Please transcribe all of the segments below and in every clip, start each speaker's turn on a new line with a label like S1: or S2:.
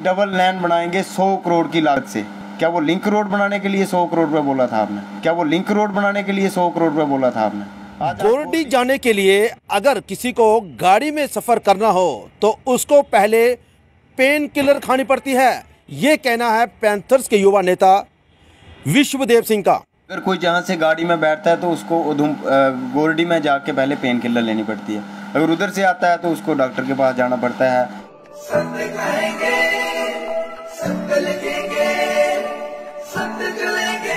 S1: Double line बनाएंगे 100 करोड़ की लागत से। क्या वो लिंक रोड बनाने के लिए 100 करोड़ रुपए बोला था आपने? क्या वो लिंक रोड बनाने के लिए 100 करोड़ रुपए बोला था आपने?
S2: गोरडी जाने के लिए अगर किसी को गाड़ी में सफर करना हो तो उसको पहले पेन किलर खानी पड़ती है, ये कहना है पैंथर्स के युवा नेता विश्वदेव सिंह का।
S1: अगर कोई जहाँ से गाड़ी में बैठता है तो उसको गोरडी में जाके पहले पेन किलर लेनी पड़ती है। अगर उधर से आता है तो उसको डॉक्टर के पास जाना पड़ता है।
S3: सत्य कहेंगे, सत्य लिखेंगे, सत्य चलेंगे।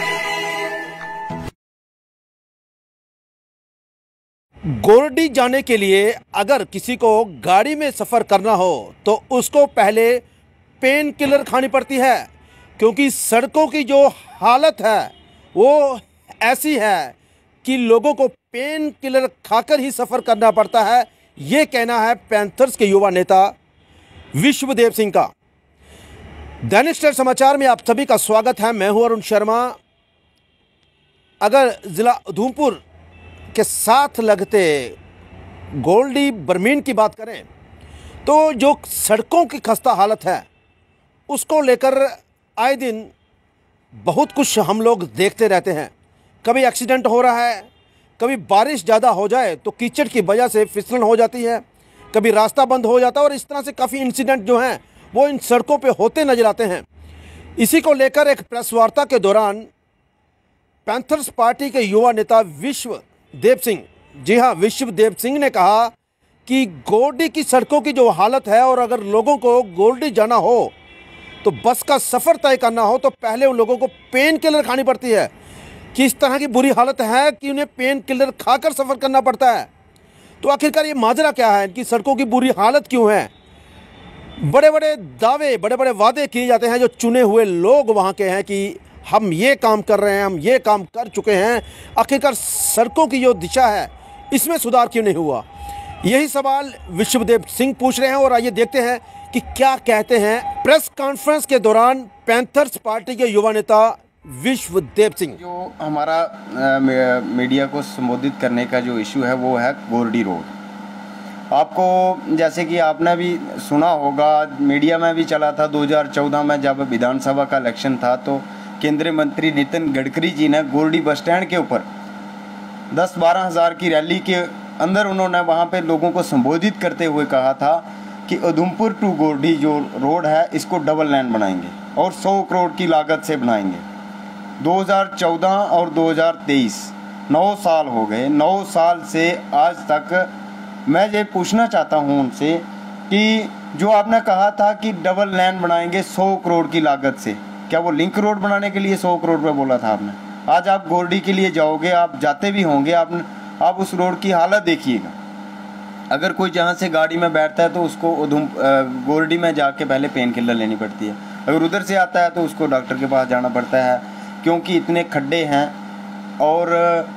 S2: गोरडी जाने के लिए अगर किसी को गाड़ी में सफर करना हो तो उसको पहले पेन किलर खानी पड़ती है, क्योंकि सड़कों की जो हालत है वो ऐसी है कि लोगों को पेन किलर खाकर ही सफ़र करना पड़ता है, ये कहना है पैंथर्स के युवा नेता विश्वदेव सिंह का। दैनिक स्टार समाचार में आप सभी का स्वागत है। मैं हूं अरुण शर्मा। अगर ज़िला उधमपुर के साथ लगते गोल्डी बरमीन की बात करें तो जो सड़कों की खस्ता हालत है उसको लेकर आए दिन बहुत कुछ हम लोग देखते रहते हैं। कभी एक्सीडेंट हो रहा है, कभी बारिश ज़्यादा हो जाए तो कीचड़ की वजह से फिसलन हो जाती है, कभी रास्ता बंद हो जाता है, और इस तरह से काफ़ी इंसिडेंट जो हैं वो इन सड़कों पे होते नजर आते हैं। इसी को लेकर एक प्रेस वार्ता के दौरान पैंथर्स पार्टी के युवा नेता विश्वदेव सिंह, जी हाँ विश्वदेव सिंह ने कहा कि गोरडी की सड़कों की जो हालत है, और अगर लोगों को गोरडी जाना हो तो बस का सफ़र तय करना हो तो पहले उन लोगों को पेन किलर खानी पड़ती है। कि इस तरह की बुरी हालत है कि उन्हें पेन किलर खाकर सफ़र करना पड़ता है। तो आखिरकार ये माजरा क्या है, इनकी सड़कों की बुरी हालत क्यों है? बड़े बड़े दावे, बड़े बड़े वादे किए जाते हैं जो चुने हुए लोग वहाँ के हैं कि हम ये काम कर रहे हैं, हम ये काम कर चुके हैं। आखिरकार सड़कों की जो दिशा है इसमें सुधार क्यों नहीं हुआ? यही सवाल विश्वदेव सिंह पूछ रहे हैं, और आइए देखते हैं कि क्या कहते हैं प्रेस कॉन्फ्रेंस के दौरान पैंथर्स पार्टी के युवा नेता विश्वदेव सिंह।
S1: जो हमारा मीडिया को संबोधित करने का जो इशू है वो है गोरडी रोड। आपको जैसे कि आपने भी सुना होगा, मीडिया में भी चला था 2014 में जब विधानसभा का इलेक्शन था तो केंद्रीय मंत्री नितिन गडकरी जी ने गोरडी बस स्टैंड के ऊपर 10-12 हज़ार की रैली के अंदर उन्होंने वहाँ पे लोगों को संबोधित करते हुए कहा था कि उधमपुर टू गोरडी जो रोड है इसको डबल लाइन बनाएंगे और 100 करोड़ की लागत से बनाएंगे। 2014 और 2023 9 साल हो गए। 9 साल से आज तक मैं ये पूछना चाहता हूँ उनसे कि जो आपने कहा था कि डबल लाइन बनाएंगे 100 करोड़ की लागत से, क्या वो लिंक रोड बनाने के लिए 100 करोड़ रुपये बोला था आपने? आज आप गोरडी के लिए जाओगे, आप जाते भी होंगे, आप उस रोड की हालत देखिएगा। अगर कोई जहाँ से गाड़ी में बैठता है तो उसको गोरडी में जाके पहले पेन किलर लेनी पड़ती है। अगर उधर से आता है तो उसको डॉक्टर के पास जाना पड़ता है, क्योंकि इतने खड्डे हैं और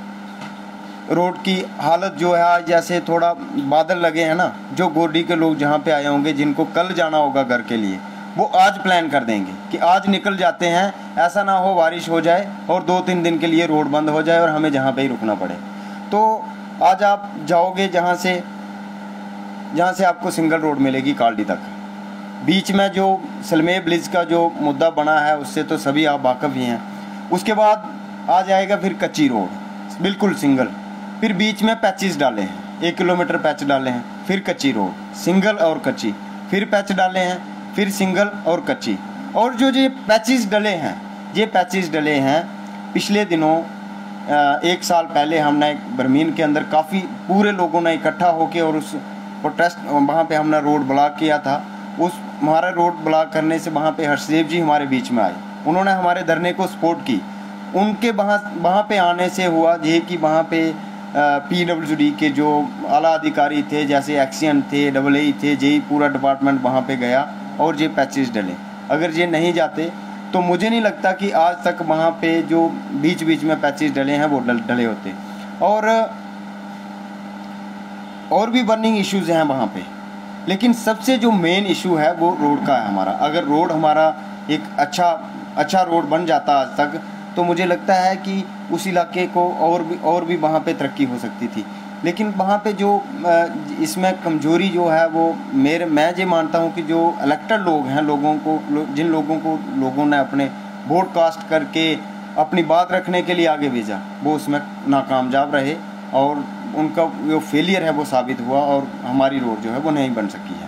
S1: रोड की हालत जो है आज जैसे थोड़ा बादल लगे हैं ना, जो गोरडी के लोग जहाँ पे आए होंगे जिनको कल जाना होगा घर के लिए, वो आज प्लान कर देंगे कि आज निकल जाते हैं, ऐसा ना हो बारिश हो जाए और 2-3 दिन के लिए रोड बंद हो जाए और हमें जहाँ पे ही रुकना पड़े। तो आज आप जाओगे जहाँ से आपको सिंगल रोड मिलेगी कालडी तक। बीच में जो सलमे ब्रिज का जो मुद्दा बना है उससे तो सभी आप वाकफ़ ही हैं। उसके बाद आ जाएगा फिर कच्ची रोड बिल्कुल सिंगल, फिर बीच में पैचेस डाले हैं, 1 किलोमीटर पैच डाले हैं, फिर कच्ची रोड सिंगल और कच्ची, फिर पैच डाले हैं, फिर सिंगल और कच्ची। और जो ये पैचेस डले हैं पिछले दिनों 1 साल पहले हमने बरमीन के अंदर काफ़ी पूरे लोगों ने इकट्ठा होकर और उस प्रोटेस्ट वहाँ पे हमने रोड ब्लॉक किया था। उस हमारा रोड ब्लॉक करने से वहाँ पे हर्षदेव जी हमारे बीच में आए, उन्होंने हमारे धरने को सपोर्ट की। उनके वहाँ पे आने से हुआ ये कि वहाँ पे PWD के जो आला अधिकारी थे, जैसे एक्सीएन थे, AA थे, यही पूरा डिपार्टमेंट वहाँ पे गया और ये पैचेस डले। अगर ये नहीं जाते तो मुझे नहीं लगता कि आज तक वहाँ पे जो बीच बीच में पैचेस डले हैं वो डले होते। और भी बर्निंग इश्यूज़ हैं वहाँ पे, लेकिन सबसे जो मेन इशू है वो रोड का है हमारा। अगर रोड हमारा एक अच्छा रोड बन जाता आज तक तो मुझे लगता है कि उस इलाके को और भी वहाँ पे तरक्की हो सकती थी। लेकिन वहाँ पे जो इसमें कमजोरी जो है वो मैं ये मानता हूँ कि जो इलेक्टेड लोग हैं, जिन लोगों को लोगों ने अपने वोट कास्ट करके अपनी बात रखने के लिए आगे भेजा, वो उसमें नाकामयाब रहे और उनका जो फेलियर है वो साबित हुआ और हमारी रोड जो है वो नहीं बन सकी है।